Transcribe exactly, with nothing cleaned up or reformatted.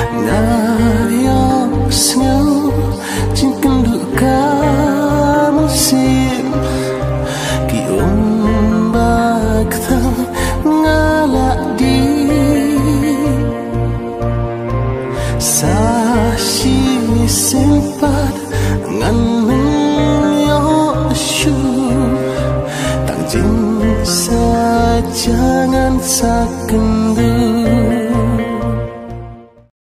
ngayosnya jingken duka musim ki ombak tang ngalak di sashi sempat ngan yo shu tang jing sa jangan sakende